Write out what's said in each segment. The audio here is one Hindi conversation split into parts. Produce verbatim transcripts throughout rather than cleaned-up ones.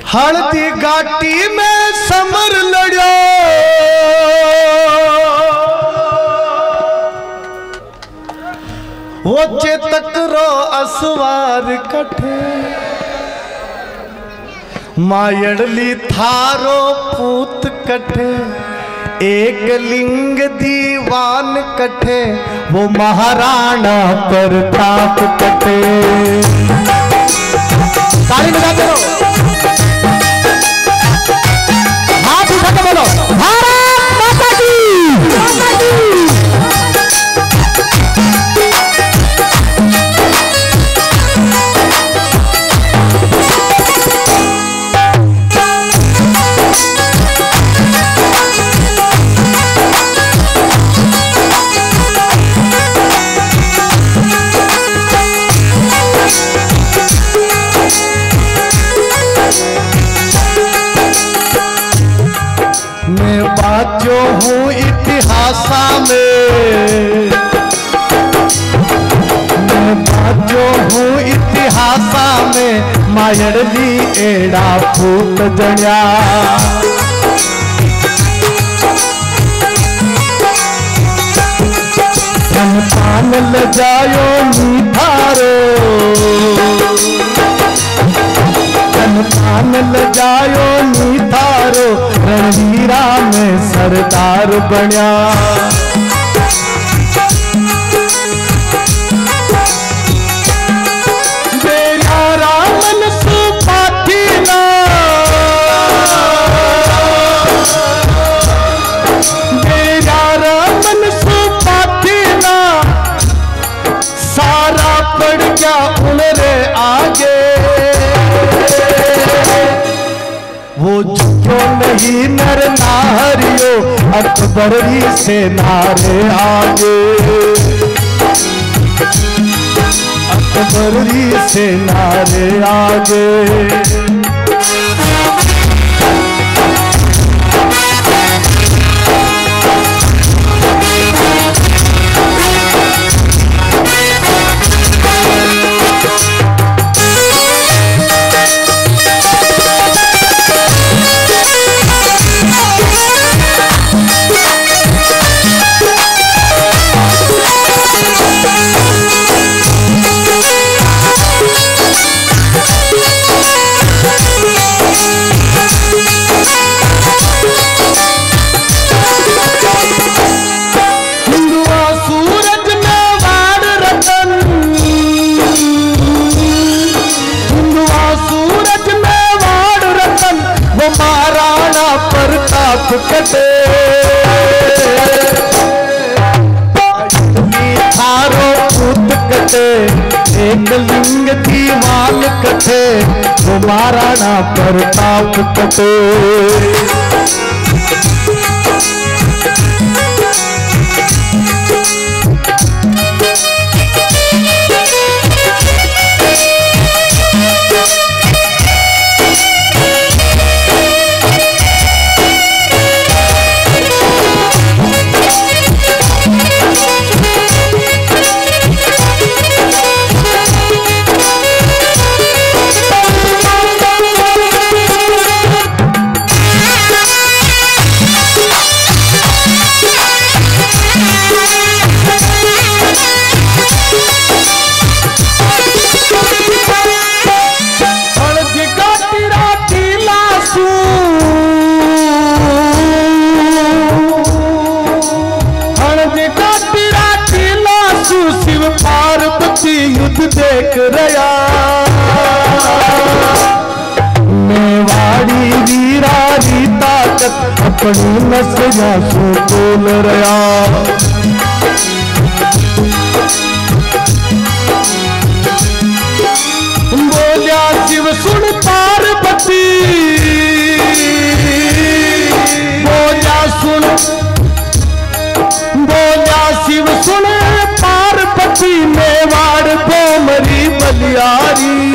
हल्दी घाटी में समर लड़ो वो चेतक रो असवार कठे मायड़ली थारो पूत कठे एक लिंग दीवान कठे वो महाराणा प्रताप कठे। ताली बजाते रहो, हाथ उठा के बोलो भारत माता की, माता की। मैं बाजो हूँ इतिहासा में, मैं बाजो हूँ इतिहासा में मायड़ली एड़ा फूट जण्या। पान ल जायो मीठारो, पान ल जायो मीठारो रणवीरा में सरदार बन्या। बेरा रामन सुपाठी ना, बेरा रामन सुपाठी ना सारा पड़ गया उनरे आगे। वो झुको नहीं नर नारियो अकबरी से नारे आगे, अकबरी से नारे आगे। कटे थारो पूत कटे एक लिंग दीवान कटे वो महाराणा प्रताप कटे। युद्ध देख रया मेवाड़ी वीरा री ताकत अपनी नसया सो बोल रया। बोलिया शिव सुन पार्वती, बोलिया सुन, बोलिया शिव सुन पार्वती मेवाड़ भोमरी बलियारी।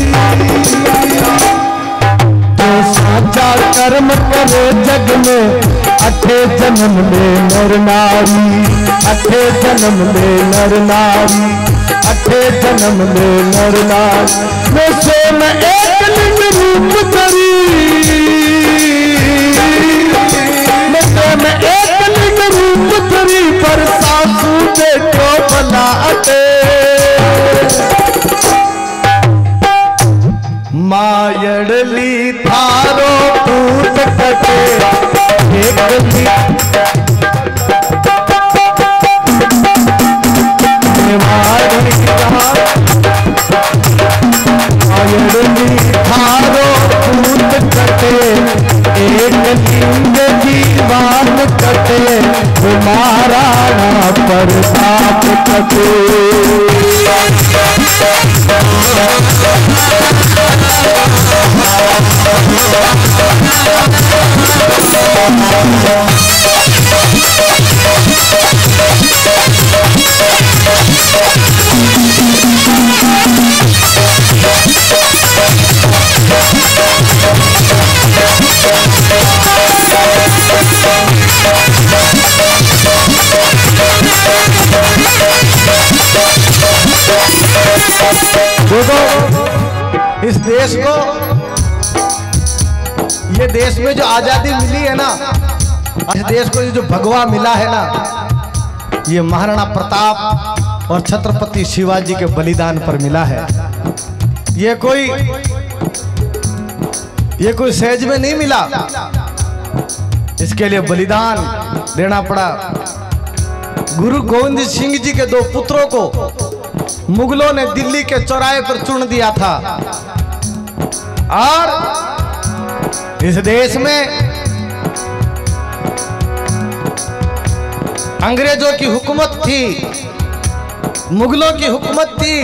तो साचा कर्म करे जग में अठे जन्म में नर नारी, अठे जन्म में नर नारी, अठे जन्म में नर नारी। में सोन एक लिंग रूप धरी मायड़ली थारो पूत कटे एकली मायड़ली थारो पूत कटे एक लिंग जीवान कटे महाराणा प्रताप कटे देखो इस देश को, ये देश में जो आजादी मिली है ना, इस देश को ये जो भगवा मिला है ना, ये महाराणा प्रताप और छत्रपति शिवाजी के बलिदान पर मिला है। ये कोई ये कोई सहज में नहीं मिला, इसके लिए बलिदान देना पड़ा। गुरु गोविंद सिंह जी के दो पुत्रों को मुगलों ने दिल्ली के चौराहे पर चुन दिया था और इस देश में अंग्रेजों की हुकूमत थी, मुगलों की हुकूमत थी,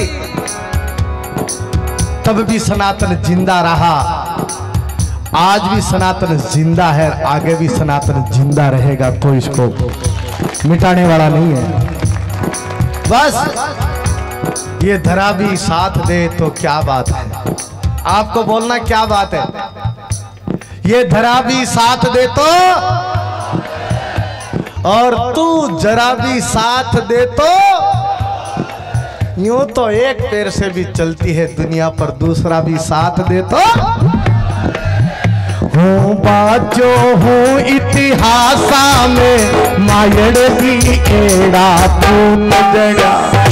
तब भी सनातन जिंदा रहा। आज भी सनातन जिंदा है, आगे भी सनातन जिंदा रहेगा, तो इसको मिटाने वाला नहीं है। बस ये धरा भी साथ दे तो क्या बात है, आपको बोलना क्या बात है। ये धरा भी साथ दे तो, और तू जरा भी साथ दे तो, यूं तो एक पैर से भी चलती है दुनिया पर, दूसरा भी साथ दे तो। हूँ बाजो हूँ इतिहासा में मायड़ भी एड़ा तू नजरा,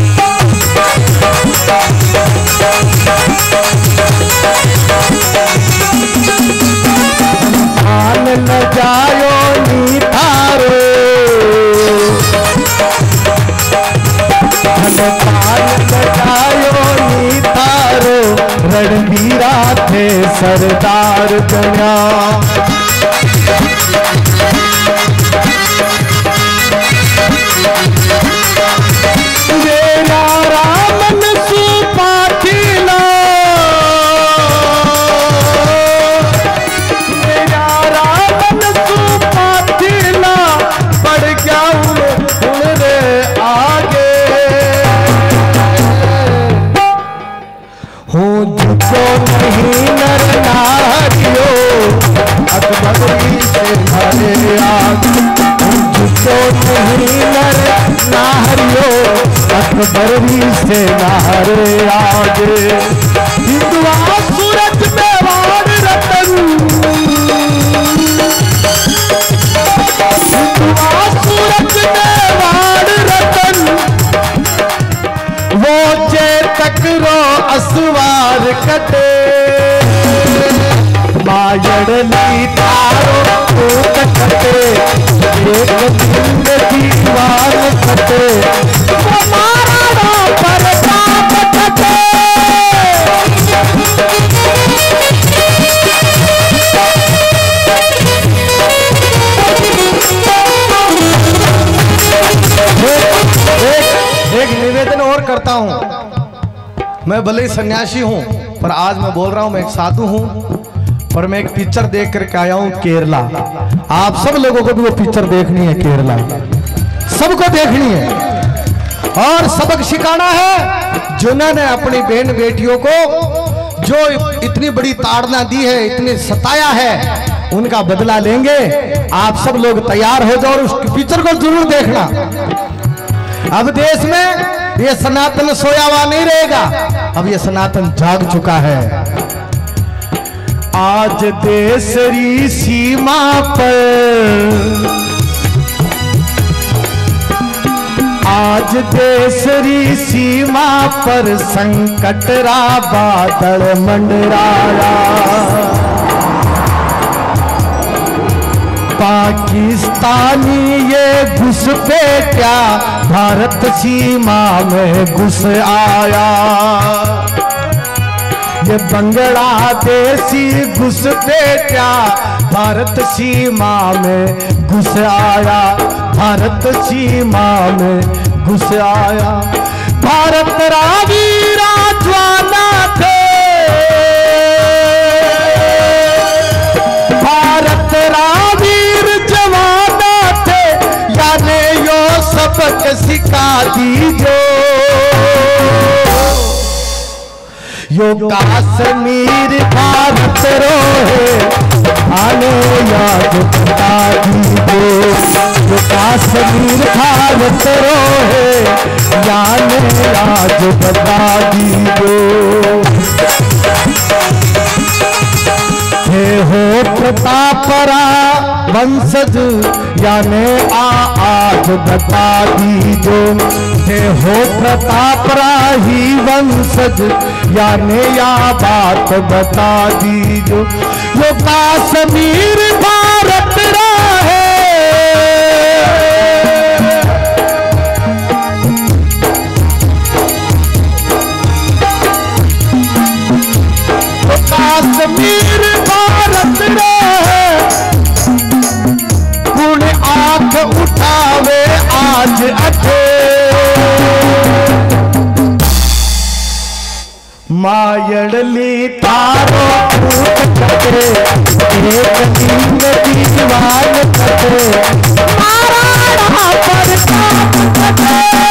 मान न जायो नी थारो, मान न जायो नी थारो, रणबीरा थे सरदार गया। अकबरी से हरे आग जो नहीं नर नाहरियो, अकबरी से नाहरे आगे। हिंदुआ सूरज में वार रतन, हिंदुआ सूरज में वार रतन, वो चेतक रो असवार कटे। मायड़ली थारो पूत कटे एक लिंग जीवान कटे, महाराणा प्रताप कटे। एक, एक निवेदन और करता हूं, मैं भले ही सन्यासी हूं पर आज मैं बोल रहा हूं, मैं एक साधु हूं और मैं एक पिक्चर देख करके आया हूं केरला। आप सब लोगों को भी वो पिक्चर देखनी है, केरला सबको देखनी है और सबक सिखाना है। जिन्होंने अपनी बहन बेटियों को जो इतनी बड़ी ताड़ना दी है, इतनी सताया है, उनका बदला लेंगे। आप सब लोग तैयार हो जाओ और उस पिक्चर को जरूर देखना। अब देश में ये सनातन सोया हुआ नहीं रहेगा, अब ये सनातन जाग चुका है। आज देशरी सीमा पर आज देशरी सीमा पर संकट रा बादल मंडराया। पाकिस्तानी ये घुसपैठिया भारत सीमा में घुस आया। ये बांग्लादेशी घुसपैठिया भारत सीमा में घुस आया। भारत सीमा में घुस आया। भारत रावीरा ज्वाला थे, भारत रावीर जवाना थे, याने यो सबक सिखा दीजो। यो कश्मीर भारत रोहे आने याद बता दीजो। यो कश्मीर भारत रोहे याने याद बता दीजो। हे हो प्रतापरा वंशज याने आ आज बता दीजो। हे हो प्रतापरा ही वंशज याने या बात बता दीजो। यो कश्मीर भारत रहे, यो कश्मीर भारत रहे। पुण्य आंख उठावे आज अठे, मायड़ली तारो कटे, एक दिन दीवान कटे, मारा पर कटे।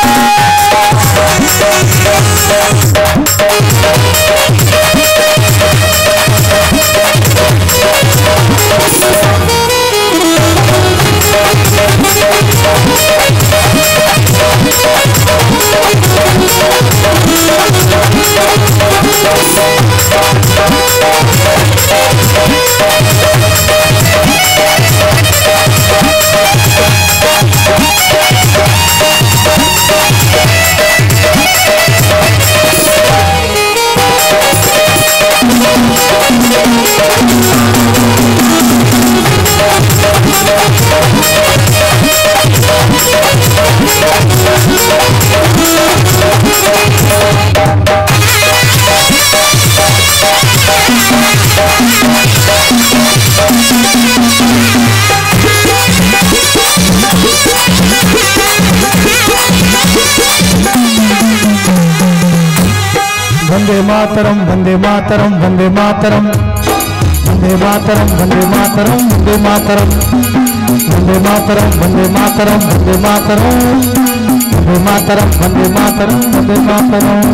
वंदे मातरम वंदे मातरम वंदे मातरम वंदे मातरम वंदे मातरम वंदे मातरम वंदे मातरम वंदे मातरम वंदे मातरम वंदे मातरम वंदे मातरम वंदे मातरम।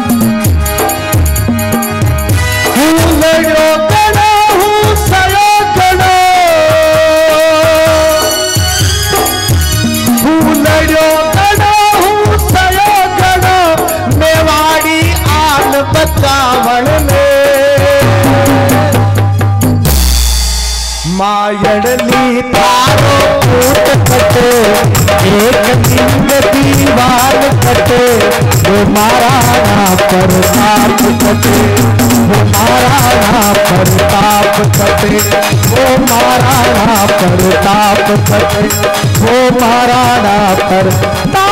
लड़ो कड़ो हूँ सयो कड़ो, लड़ो कड़ो हूँ सयो कड़ो, मेवाड़ी आल बचावण में। मायड़ली तारो कूट कटे, एक दिन दीवार कटे, वो महाराणा प्रताप कटे, वो महाराणा प्रताप कटे, वो महाराणा प्रताप कटे, वो महाराणा प्रताप।